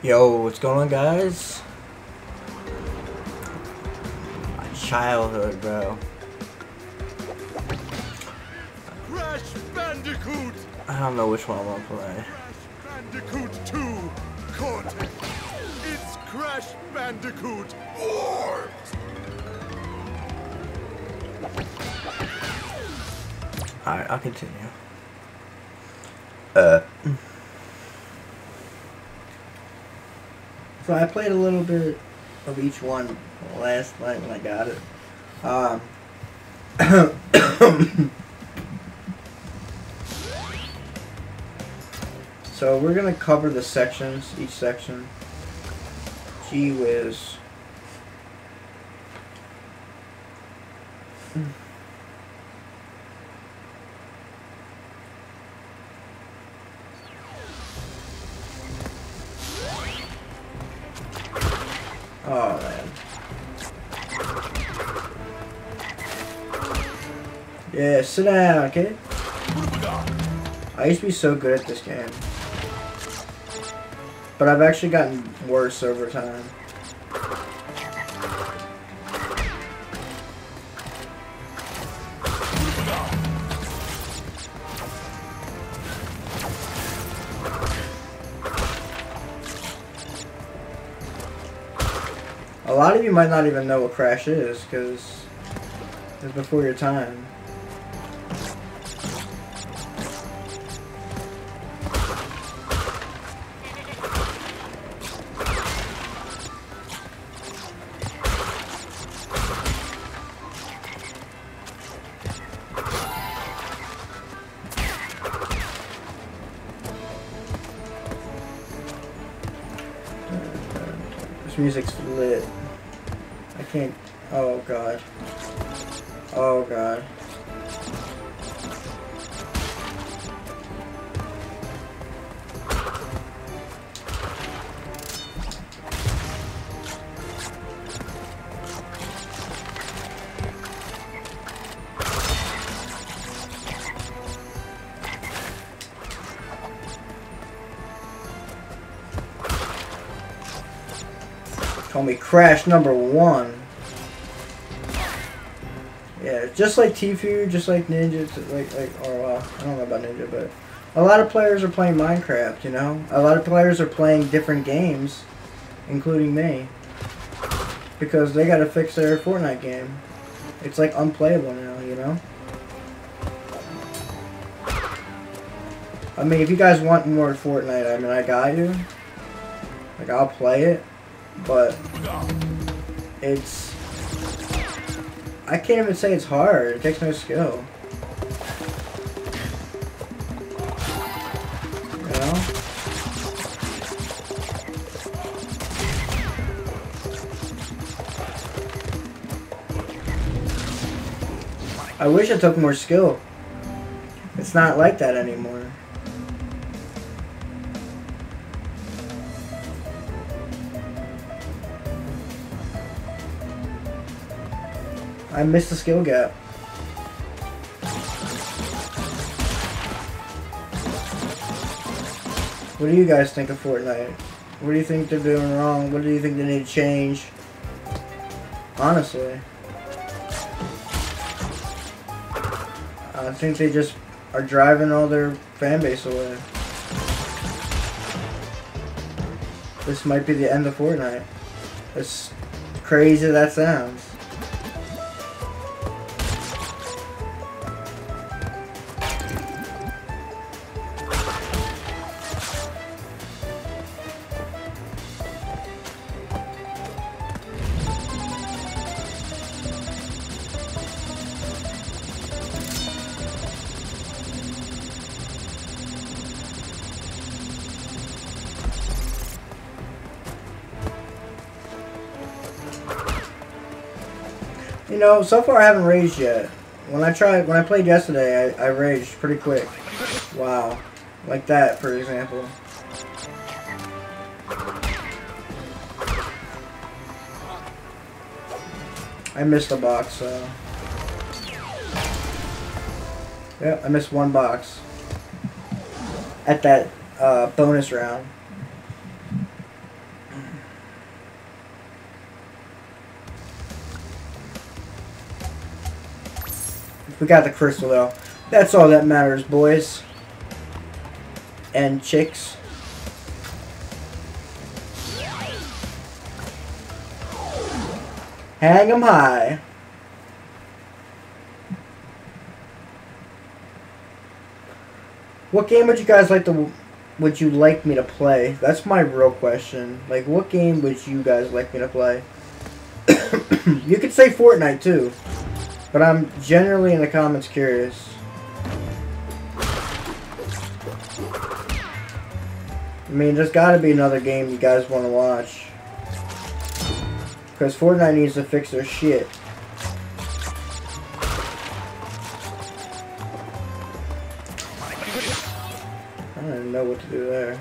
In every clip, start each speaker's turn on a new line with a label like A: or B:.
A: Yo, what's going on, guys? My childhood, bro.
B: Crash Bandicoot!
A: I don't know which one I want to play.
B: Crash Bandicoot 2 Cortex. It's Crash Bandicoot Warped!
A: Alright, I'll continue. So I played a little bit of each one last night when I got it. So we're gonna cover the sections, each section. Gee whiz. Oh man. Yeah, sit down, okay? I used to be so good at this game. But I've actually gotten worse over time. A lot of you might not even know what Crash is, because it's before your time. This music's lit. I can't. Oh god. Oh god. Call me Crash #1. Yeah, just like Tfue, just like Ninja, I don't know about Ninja, but a lot of players are playing Minecraft, you know? A lot of players are playing different games, including me, because they gotta fix their Fortnite game. It's like unplayable now, you know? I mean, if you guys want more Fortnite, I mean, I got you. Like, I'll play it. But it's, I can't even say it's hard. It takes no skill. You know? I wish it took more skill. It's not like that anymore. I missed the skill gap. What do you guys think of Fortnite? What do you think they're doing wrong? What do you think they need to change? Honestly. I think they just are driving all their fan base away. This might be the end of Fortnite. As crazy as that sounds. You know, so far I haven't raged yet. When I played yesterday, I raged pretty quick. Wow. Like that, for example. I missed a box, so... Yep, I missed one box. At that bonus round. We got the crystal though. That's all that matters, boys. And chicks. Hang 'em high. What game would you guys like to... Would you like me to play? That's my real question. Like, what game would you guys like me to play? You could say Fortnite too, but I'm generally in the comments curious. I mean, there's got to be another game you guys want to watch, because Fortnite needs to fix their shit. I don't even know what to do there.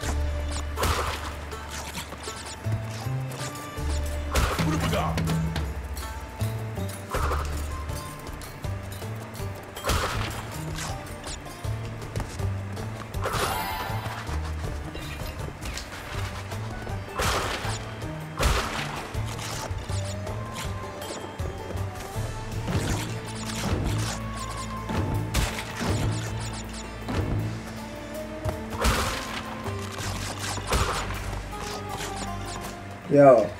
A: Yo,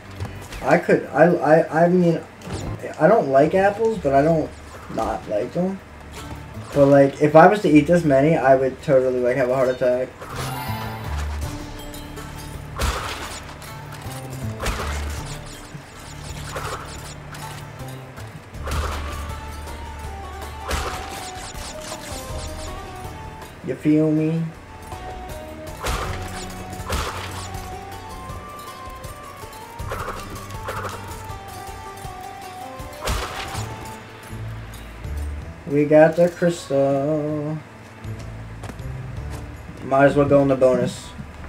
A: I mean, I don't like apples, but I don't not like them. But like, if I was to eat this many, I would totally like have a heart attack. You feel me? We got the crystal. Might as well go in the bonus.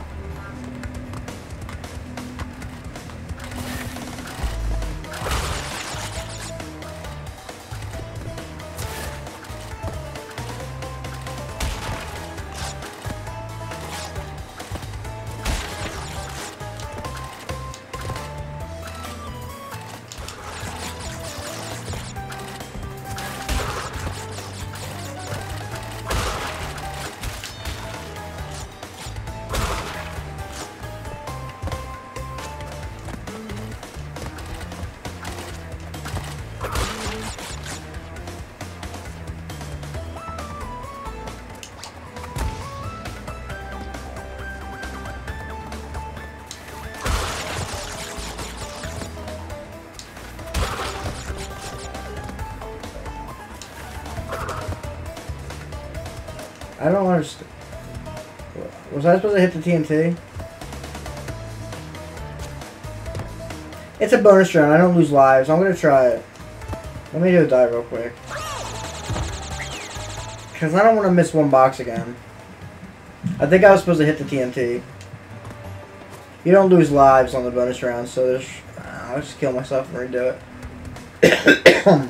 A: I don't understand. Was I supposed to hit the TNT? It's a bonus round. I don't lose lives. I'm gonna try it. Let me do a dive real quick. Because I don't want to miss one box again. I think I was supposed to hit the TNT. You don't lose lives on the bonus round, so there's... I'll just kill myself and redo it.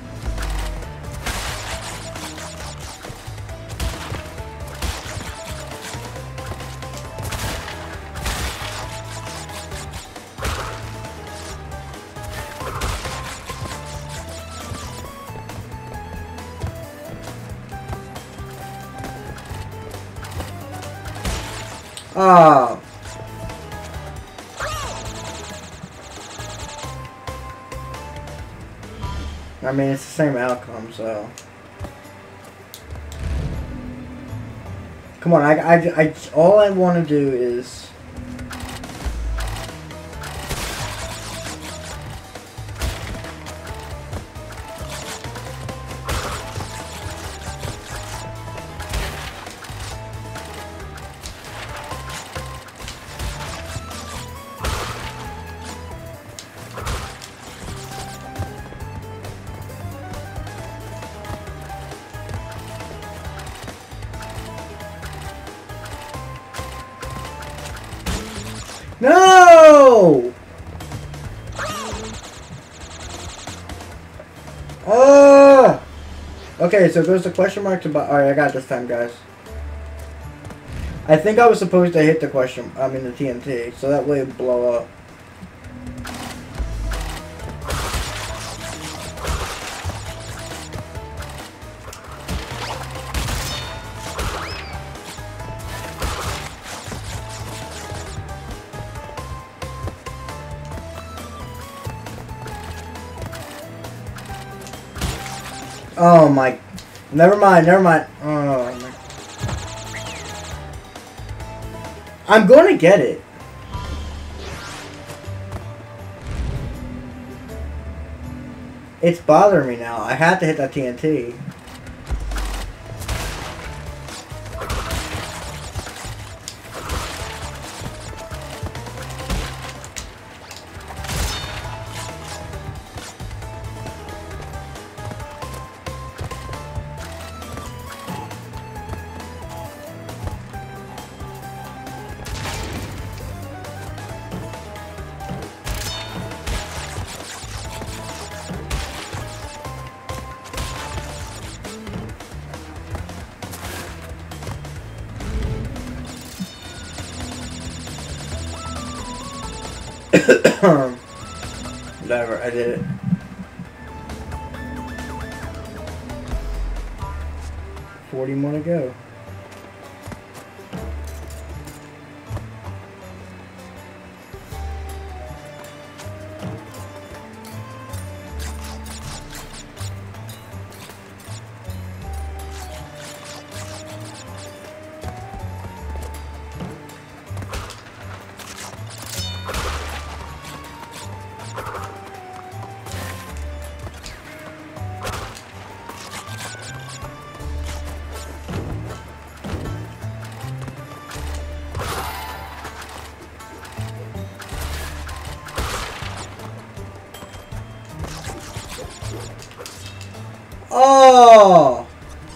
A: Ah. I mean, it's the same outcome, so. Come on, all I want to do is. No! Oh! Okay, so it goes to question mark to... Alright, I got it this time, guys. I think I was supposed to hit the the TNT, so that way it would blow up. Oh my. Never mind, never mind. Oh my. I'm going to get it. It's bothering me now. I have to hit that TNT. Whatever, I did it. $40 more to go. Oh!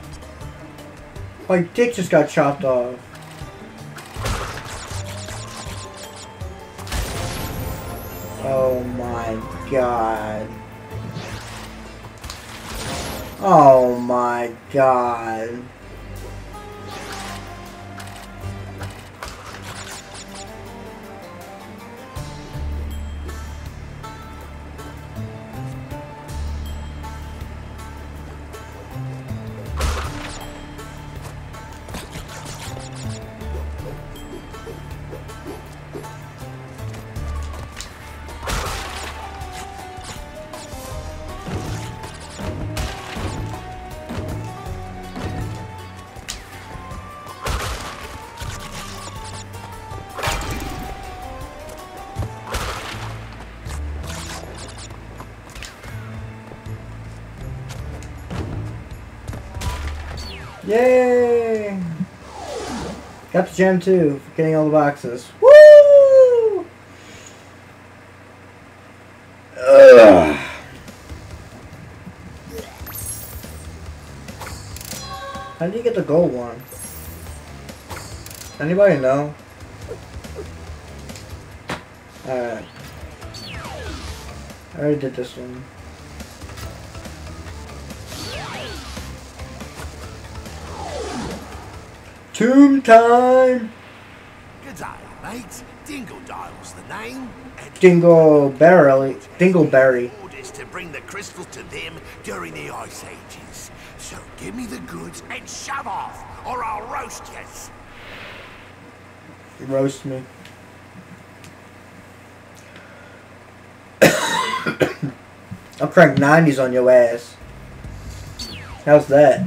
A: My dick just got chopped off. Oh my god. Oh my god. Yay! Got the gem too for getting all the boxes. Woo! Ugh. How did you get the gold one? Anybody know? Alright. I already did this one. Tomb time!
C: G'day, mate. Dingledyle's the name.
A: Dingleberry. Dingleberry.
C: Orders to bring the crystals to them during the Ice Ages. So give me the goods and shove off, or I'll roast yous.
A: Roast me. I'll crank 90s on your ass. How's that?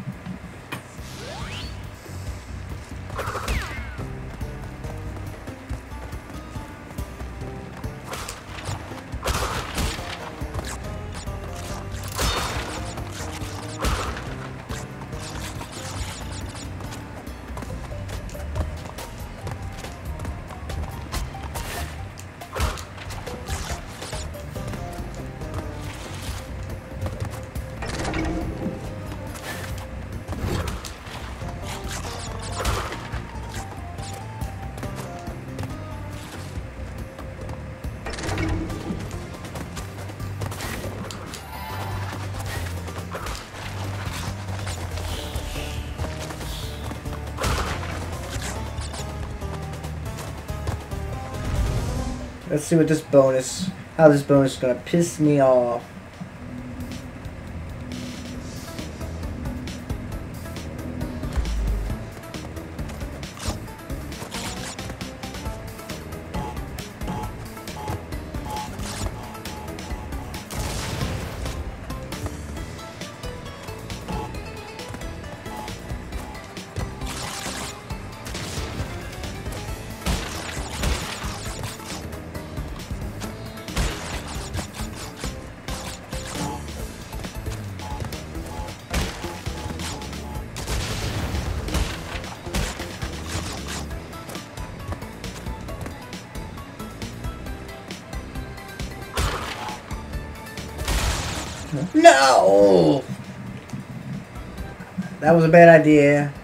A: Let's see what this bonus, how this bonus is gonna piss me off. No! That was a bad idea.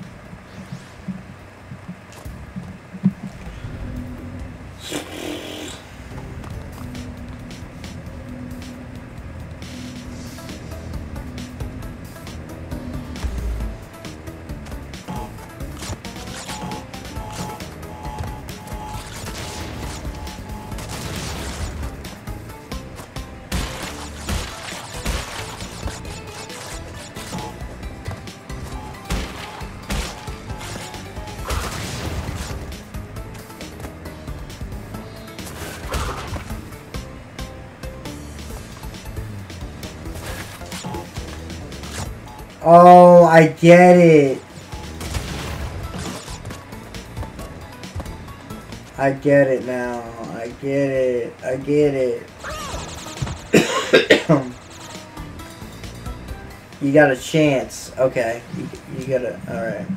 A: Oh, I get it. I get it now. I get it. I get it. You got a chance. Okay. You got a... Alright.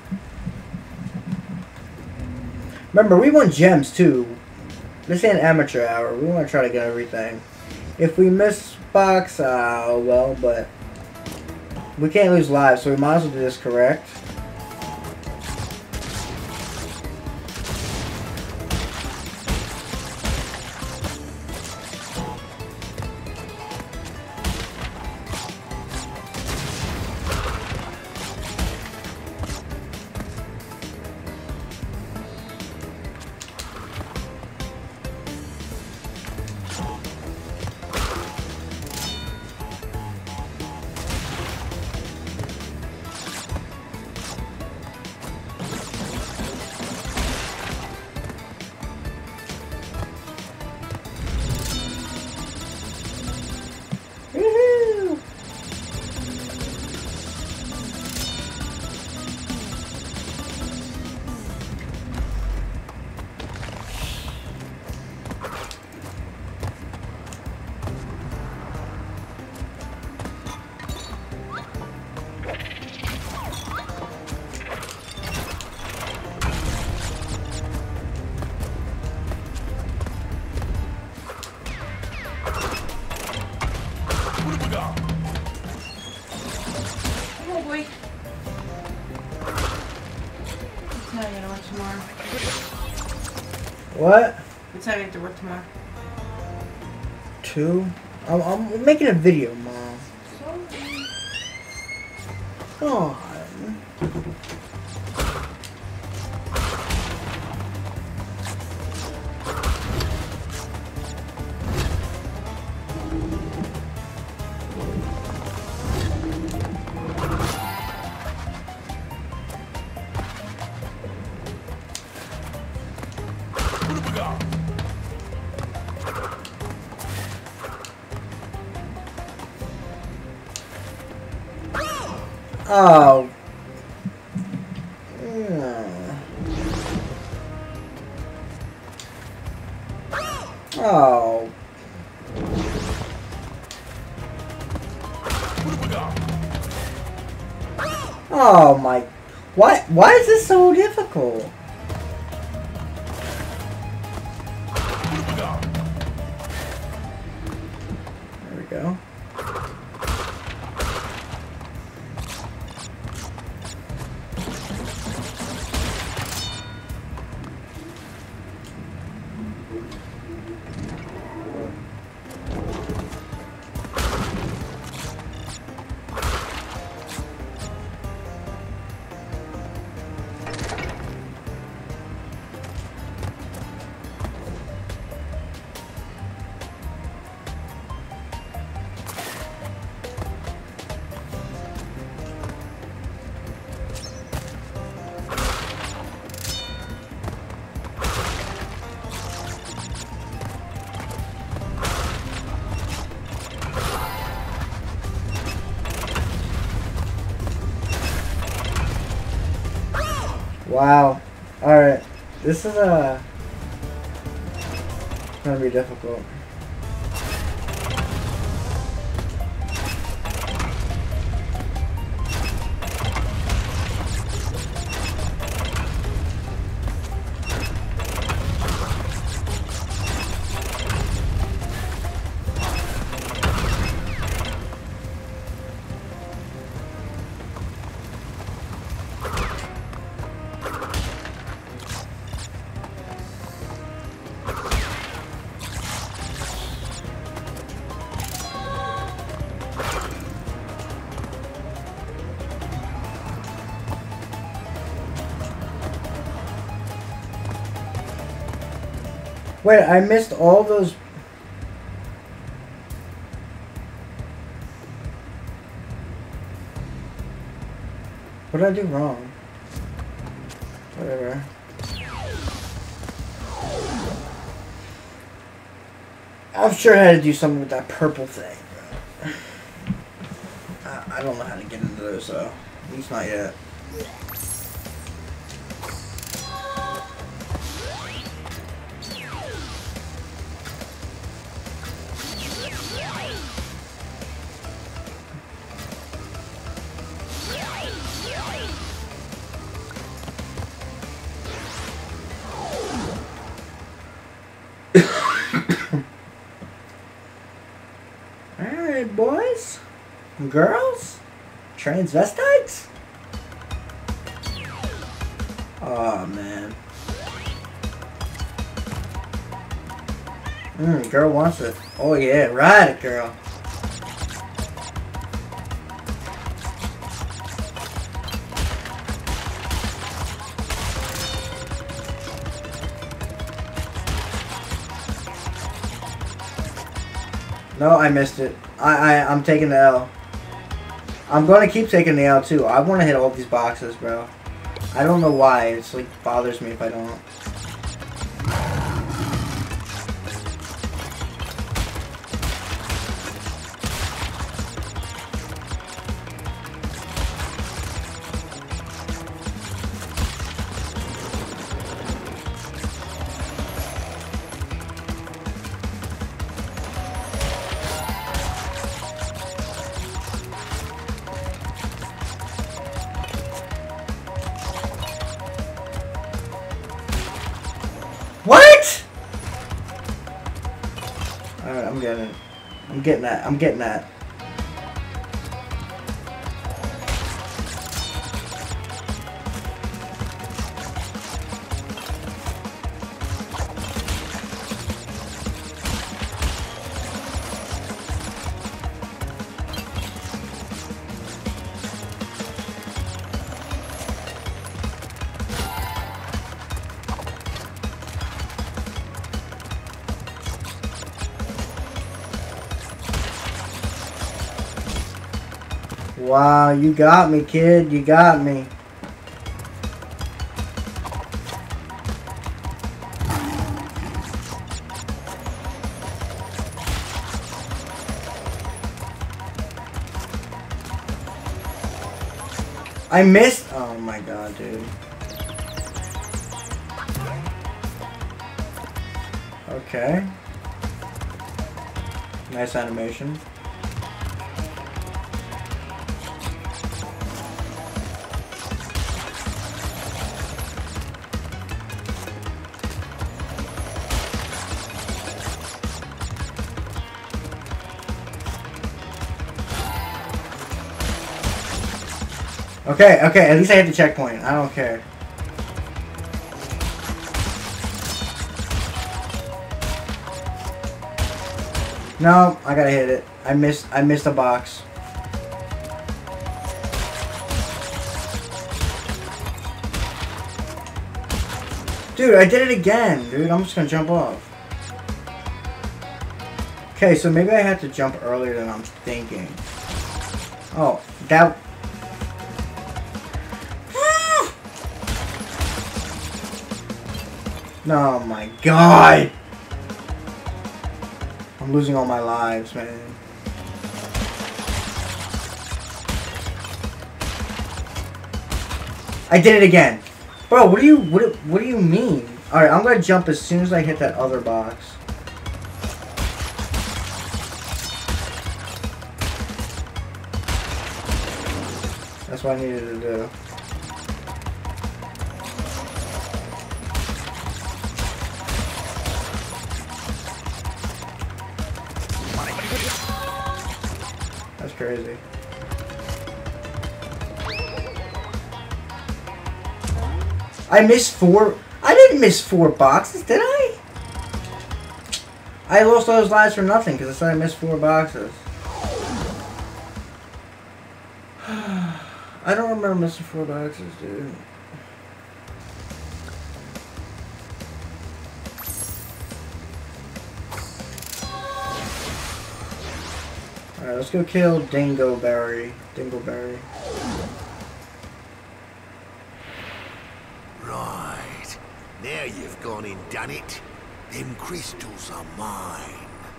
A: Remember, we want gems too. This ain't amateur hour. We want to try to get everything. If we miss box, well, but... We can't lose lives, so we might as well do this correct. What?
D: What time do you have to work tomorrow?
A: 2? I'm making a video, Mom. God. Oh. Oh. Oh my. What? Why is this so difficult? There we go. Wow. Alright. This is gonna be difficult. Wait, I missed all those. What did I do wrong? Whatever. I'm sure I had to do something with that purple thing, bro. I don't know how to get into those, though. At least not yet. Alright, boys and girls, transvestites. Oh man. Girl wants it. Oh yeah, ride it, girl. No, I missed it. I'm taking the L. I'm gonna keep taking the L too. I want to hit all these boxes, bro. I don't know why. It's like bothers me if I don't. What? Alright, I'm getting it. I'm getting that. I'm getting that. Wow, you got me, kid. You got me. I missed. Oh my god, dude. Okay. Nice animation. Okay, okay, at least I hit the checkpoint. I don't care. No, I gotta hit it. I missed a box. Dude, I did it again, dude. I'm just gonna jump off. Okay, so maybe I had to jump earlier than I'm thinking. Oh, that... Oh my god! I'm losing all my lives, man. I did it again. Bro, what do you mean? Alright, I'm gonna jump as soon as I hit that other box. That's what I needed to do. That's crazy. I missed 4. I didn't miss 4 boxes, did I? I lost all those lives for nothing because I said I missed 4 boxes. I don't remember missing 4 boxes, dude. Alright, let's go kill Dingleberry. Dingleberry.
C: Right. Now you've gone and done it. Them crystals are mine.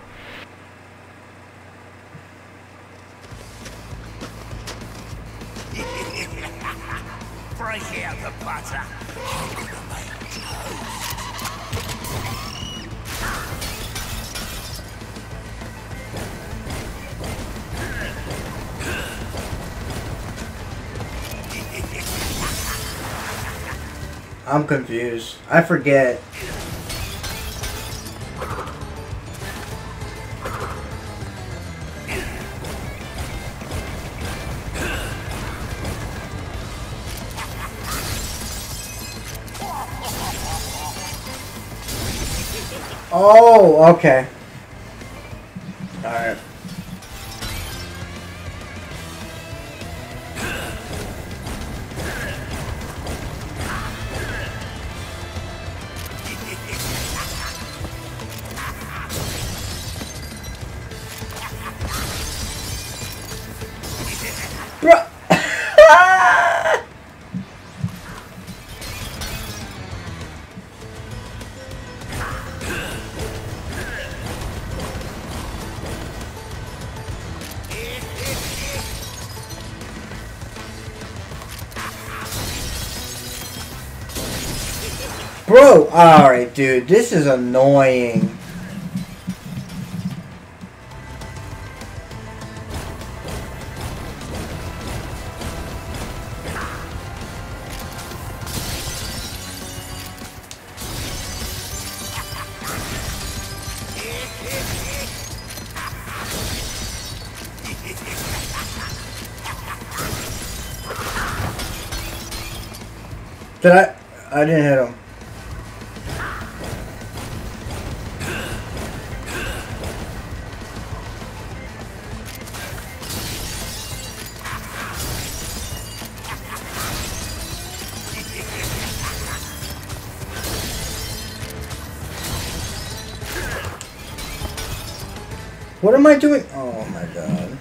C: Break out the butter. I'm gonna make toast.
A: I'm confused. I forget. Oh, okay. Alright. Bro. Bro, alright, dude, this is annoying. Did I didn't hit him. What am I doing? Oh my god.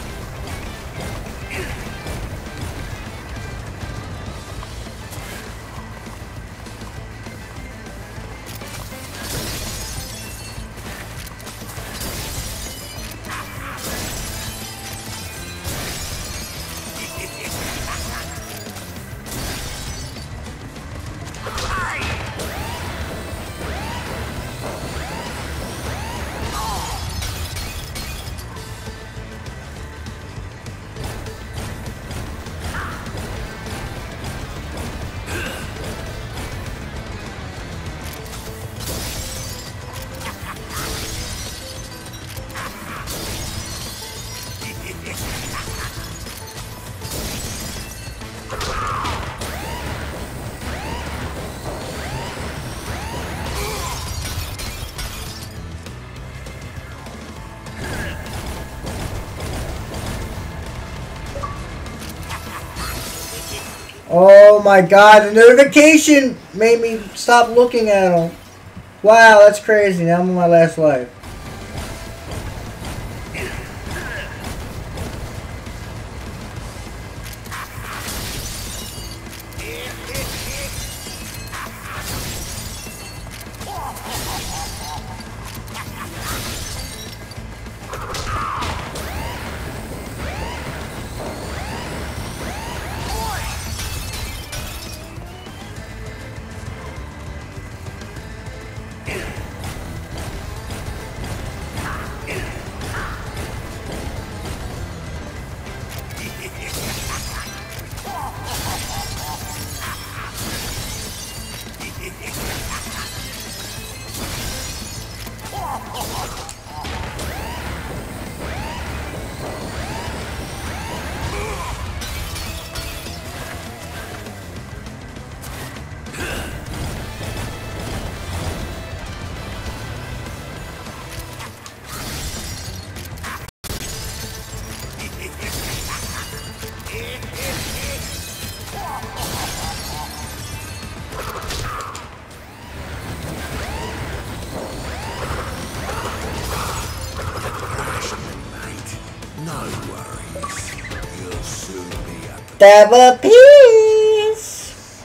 A: Oh my god, the notification made me stop looking at them. Wow, that's crazy. Now I'm on my last life. Stab a piece.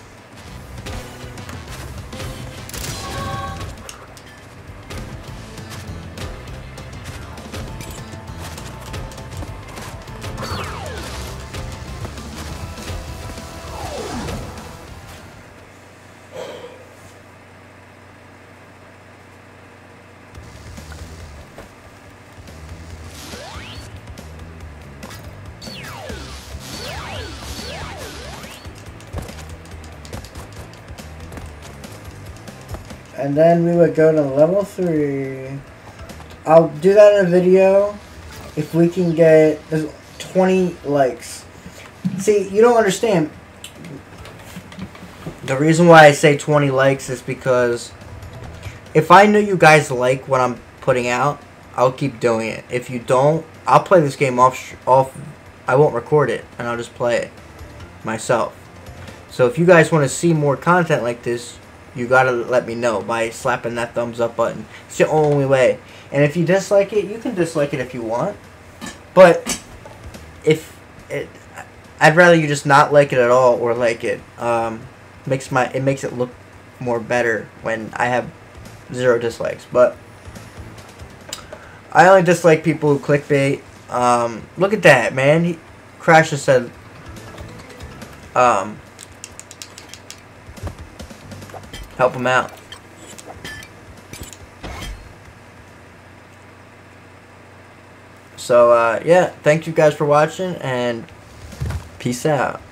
A: And then we would go to level 3. I'll do that in a video if we can get 20 likes. See, you don't understand. The reason why I say 20 likes is because if I know you guys like what I'm putting out, I'll keep doing it. If you don't, I'll play this game off. I won't record it, and I'll just play it myself. So if you guys want to see more content like this, you gotta let me know by slapping that thumbs up button. It's the only way. And if you dislike it, you can dislike it if you want. But I'd rather you just not like it at all or like it. It makes it look more better when I have 0 dislikes. But I only dislike people who clickbait. Look at that, man. Crash just said help him out. So, yeah, thank you guys for watching, and peace out.